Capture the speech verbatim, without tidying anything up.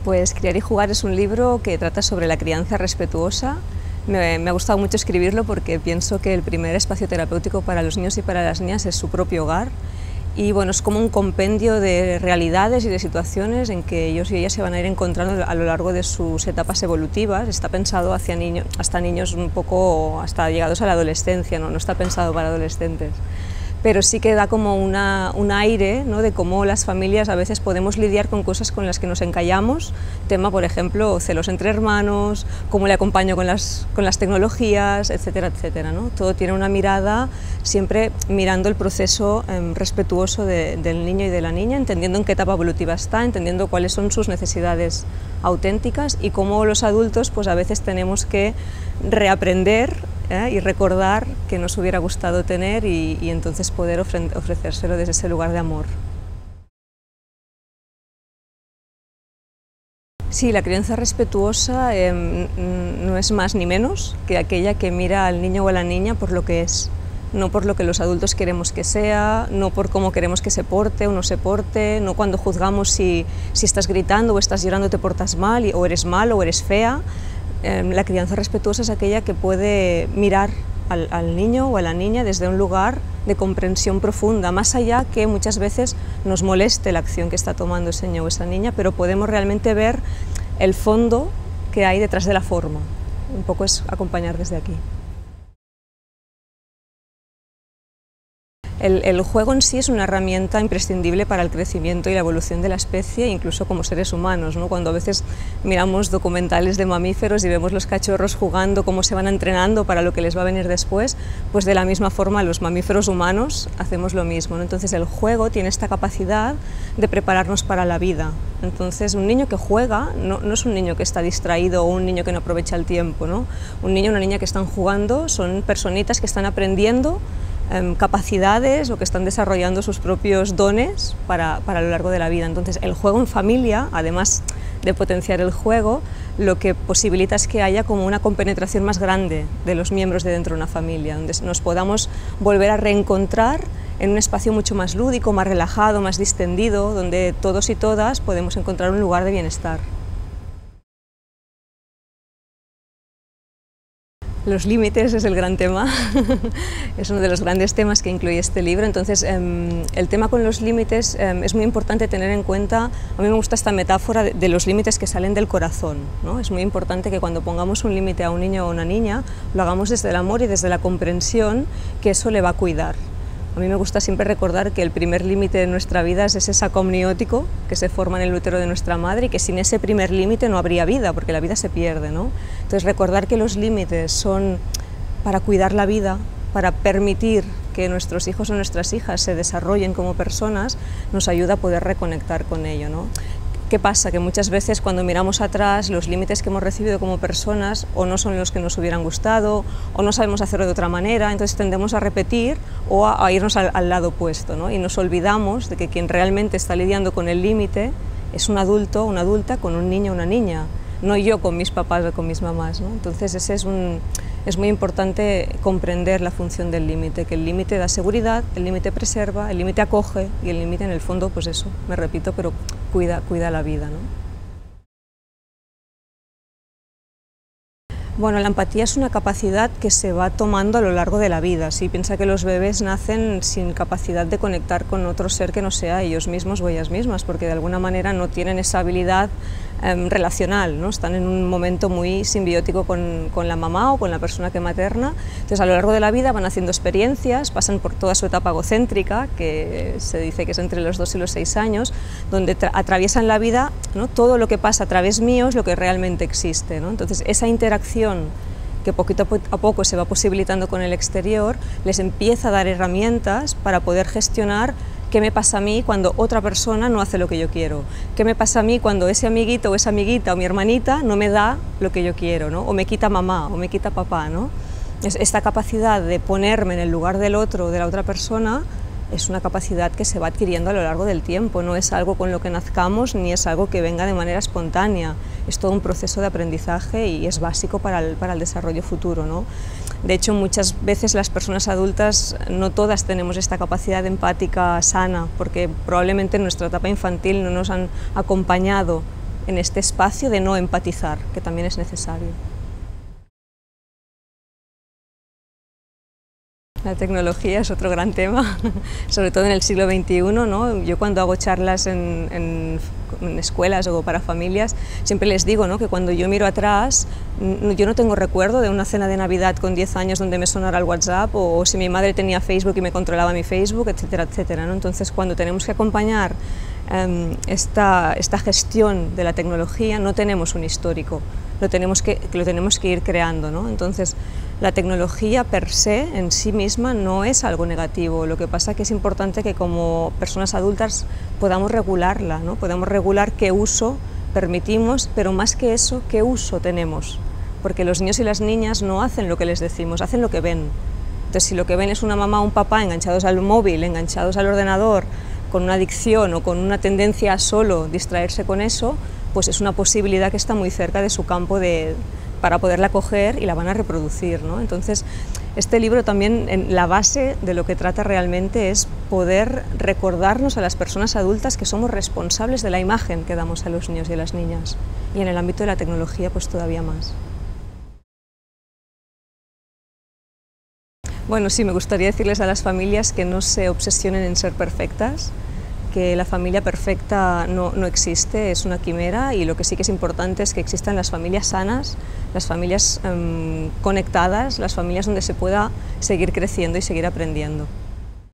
Pues Criar y jugar es un libro que trata sobre la crianza respetuosa. Me, me ha gustado mucho escribirlo porque pienso que el primer espacio terapéutico para los niños y para las niñas es su propio hogar. Y bueno, es como un compendio de realidades y de situaciones en que ellos y ellas se van a ir encontrando a lo largo de sus etapas evolutivas. Está pensado hacia niño, hasta niños un poco, hasta llegados a la adolescencia, no, no está pensado para adolescentes. Pero sí que da como una, un aire, ¿no?, de cómo las familias a veces podemos lidiar con cosas con las que nos encallamos, tema, por ejemplo, celos entre hermanos, cómo le acompaño con las, con las tecnologías, etcétera, etcétera, ¿no? Todo tiene una mirada, siempre mirando el proceso eh, respetuoso de, del niño y de la niña, entendiendo en qué etapa evolutiva está, entendiendo cuáles son sus necesidades auténticas y cómo los adultos pues a veces tenemos que reaprender ¿Eh? y recordar que nos hubiera gustado tener y, y entonces poder ofre ofrecérselo desde ese lugar de amor. Sí, la crianza respetuosa eh, no es más ni menos que aquella que mira al niño o a la niña por lo que es, no por lo que los adultos queremos que sea, no por cómo queremos que se porte o no se porte, no cuando juzgamos si, si estás gritando o estás llorando te portas mal o eres malo o eres fea. La crianza respetuosa es aquella que puede mirar al, al niño o a la niña desde un lugar de comprensión profunda, más allá que muchas veces nos moleste la acción que está tomando ese niño o esa niña, pero podemos realmente ver el fondo que hay detrás de la forma. Un poco es acompañar desde aquí. El, el juego en sí es una herramienta imprescindible para el crecimiento y la evolución de la especie, incluso como seres humanos, ¿no? Cuando a veces miramos documentales de mamíferos y vemos los cachorros jugando, cómo se van entrenando para lo que les va a venir después, pues de la misma forma los mamíferos humanos hacemos lo mismo, ¿no? Entonces el juego tiene esta capacidad de prepararnos para la vida. Entonces un niño que juega no, no es un niño que está distraído o un niño que no aprovecha el tiempo, ¿no? Un niño o una niña que están jugando son personitas que están aprendiendo eh, capacidades o que están desarrollando sus propios dones para, para lo largo de la vida. Entonces el juego en familia, además de potenciar el juego, lo que posibilita es que haya como una compenetración más grande de los miembros de dentro de una familia, donde nos podamos volver a reencontrar en un espacio mucho más lúdico, más relajado, más distendido, donde todos y todas podemos encontrar un lugar de bienestar. Los límites es el gran tema, es uno de los grandes temas que incluye este libro. Entonces, eh, el tema con los límites eh, es muy importante tener en cuenta, a mí me gusta esta metáfora de, de los límites que salen del corazón, ¿no? Es muy importante que cuando pongamos un límite a un niño o una niña, lo hagamos desde el amor y desde la comprensión que eso le va a cuidar. A mí me gusta siempre recordar que el primer límite de nuestra vida es ese saco amniótico que se forma en el útero de nuestra madre y que sin ese primer límite no habría vida, porque la vida se pierde, ¿no? Entonces recordar que los límites son para cuidar la vida, para permitir que nuestros hijos o nuestras hijas se desarrollen como personas, nos ayuda a poder reconectar con ello, ¿no? ¿Qué pasa? Que muchas veces cuando miramos atrás los límites que hemos recibido como personas o no son los que nos hubieran gustado o no sabemos hacerlo de otra manera, entonces tendemos a repetir o a, a irnos al, al lado opuesto, ¿no? Y nos olvidamos de que quien realmente está lidiando con el límite es un adulto o una adulta con un niño o una niña, no yo con mis papás o con mis mamás, ¿no? Entonces ese es, un, es muy importante comprender la función del límite, que el límite da seguridad, el límite preserva, el límite acoge y el límite en el fondo, pues eso, me repito, pero cuida, cuida la vida, ¿no? Bueno, la empatía es una capacidad que se va tomando a lo largo de la vida. Sí, piensa que los bebés nacen sin capacidad de conectar con otro ser que no sea ellos mismos o ellas mismas, porque de alguna manera no tienen esa habilidad eh, relacional, ¿no? Están en un momento muy simbiótico con, con la mamá o con la persona que materna. Entonces, a lo largo de la vida van haciendo experiencias, pasan por toda su etapa egocéntrica, que se dice que es entre los dos y los seis años, donde atraviesan la vida, ¿no? Todo lo que pasa a través mío es lo que realmente existe, ¿no? Entonces, esa interacción que poquito a poco se va posibilitando con el exterior, les empieza a dar herramientas para poder gestionar qué me pasa a mí cuando otra persona no hace lo que yo quiero, qué me pasa a mí cuando ese amiguito o esa amiguita o mi hermanita no me da lo que yo quiero, ¿no? O me quita mamá o me quita papá, ¿no? Esta capacidad de ponerme en el lugar del otro o de la otra persona es una capacidad que se va adquiriendo a lo largo del tiempo, no es algo con lo que nazcamos ni es algo que venga de manera espontánea, es todo un proceso de aprendizaje y es básico para el, para el desarrollo futuro, ¿no? De hecho, muchas veces las personas adultas no todas tenemos esta capacidad empática sana, porque probablemente en nuestra etapa infantil no nos han acompañado en este espacio de no empatizar, que también es necesario. La tecnología es otro gran tema, sobre todo en el siglo veintiuno, ¿no? Yo cuando hago charlas en, en, en escuelas o para familias, siempre les digo, ¿no?, que cuando yo miro atrás, yo no tengo recuerdo de una cena de Navidad con diez años donde me sonara el WhatsApp, o, o si mi madre tenía Facebook y me controlaba mi Facebook, etcétera, etcétera, ¿no? Entonces, cuando tenemos que acompañar um, esta, esta gestión de la tecnología, no tenemos un histórico, lo tenemos que, lo tenemos que ir creando, ¿no? Entonces, la tecnología per se, en sí misma, no es algo negativo. Lo que pasa es que es importante que como personas adultas podamos regularla, ¿no? Podamos regular qué uso permitimos, pero más que eso, qué uso tenemos. Porque los niños y las niñas no hacen lo que les decimos, hacen lo que ven. Entonces, si lo que ven es una mamá o un papá enganchados al móvil, enganchados al ordenador, con una adicción o con una tendencia a solo distraerse con eso, pues es una posibilidad que está muy cerca de su campo de... para poderla coger y la van a reproducir, ¿no? Entonces, este libro también, en la base de lo que trata realmente es poder recordarnos a las personas adultas que somos responsables de la imagen que damos a los niños y a las niñas, y en el ámbito de la tecnología pues todavía más. Bueno, sí, me gustaría decirles a las familias que no se obsesionen en ser perfectas, que la familia perfecta no, no existe, es una quimera, y lo que sí que es importante es que existan las familias sanas, las familias um, conectadas, las familias donde se pueda seguir creciendo y seguir aprendiendo.